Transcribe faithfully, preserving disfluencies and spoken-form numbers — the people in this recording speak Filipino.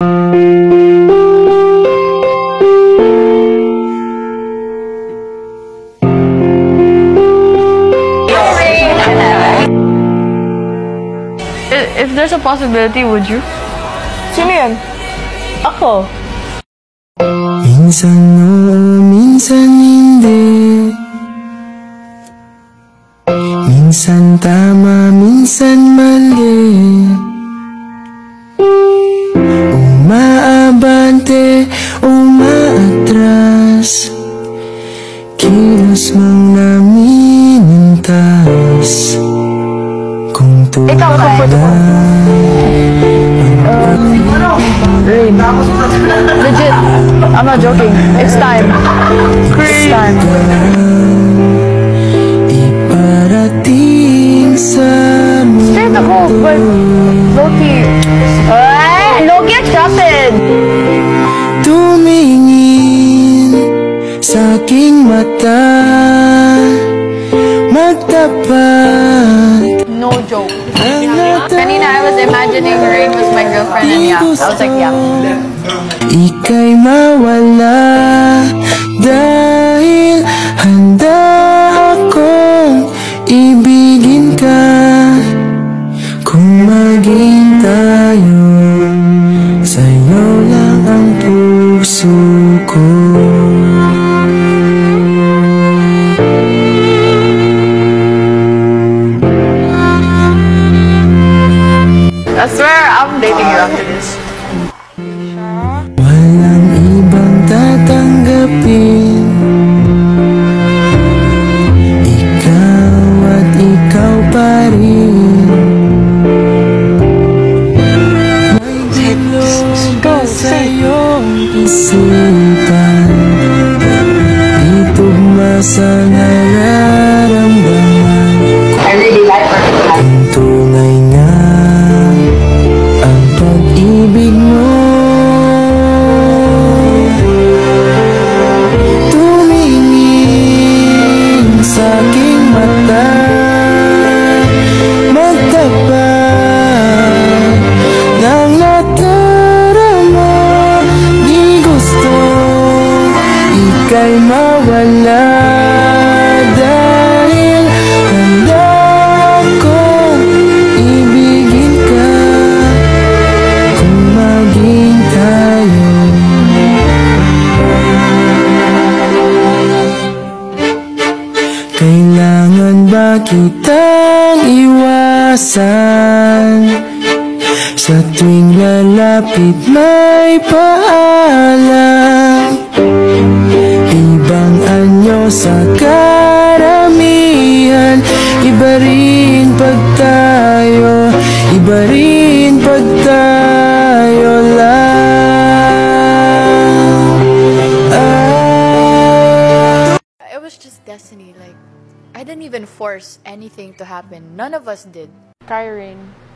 If there's a possibility, would you? Sino yan? Ako. Minsan oo, minsan hindi. Minsan tama, minsan mali. Umaabante, umaatras. Kilos mang naminintas. Kung tunay Rain. Legit. I'm not joking. It's time. It's time. Iparating sa Straight ako, but Loki. Ay! Loki attracted! Tumingin sa aking mata, magtapat. No joke. Kanina, I was imagining Rain was my girlfriend and yeah, I was like, yeah. Ika'y mawala dahil handa akong ibigin ka. Kung maging tayo, sa'yo lang ang puso ko. I swear I'm dating you after this. Walang ibang tatanggapin. Ikaw at ikaw pa rin. May bilog sa iyong isipan. Itugma sa nararamdaman. I really like her. Kung tunay nga ang pag-ibig mo, tumingin sa aking mata, magtapat ng natarama. Di gusto ika'y mawala dahil handa akong ibigin ka. Kung maging tayo, kailangan ba kitang iwasan? Sa tuwing lalapit may paalam. Ibang anyo sa karamihan. Iba rin pag tayo, iba rin pag tayo lang. Ah. It was just destiny. Like, I didn't even force anything to happen. None of us did. Kairain.